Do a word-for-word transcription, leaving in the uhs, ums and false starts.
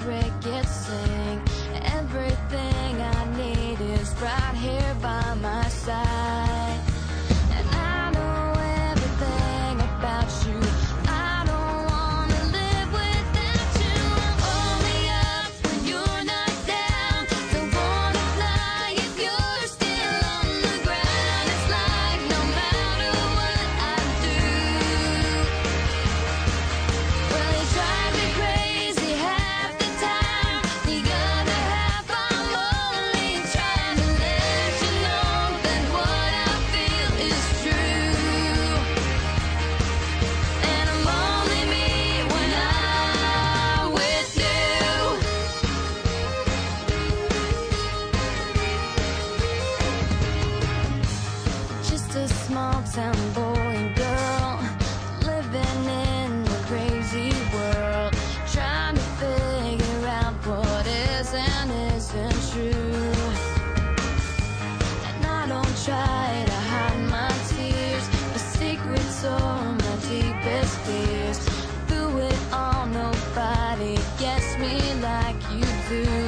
crickets sing. Everything I need is right here by my side. And I know everything about you. I don't wanna live without you. I'm only up when you're not down. Don't wanna fly if you're still on the ground. It's like no matter what I do, well, you drive me crazy half the time. The other half I'm only trying to let you know that what I feel is true. And I'm only me when I'm with you. Just a small town boy and girl living in a crazy world, trying to figure out what is and isn't true. And I don't try to hide my tears, my secrets or my deepest fears. Through it all, nobody gets me like you do.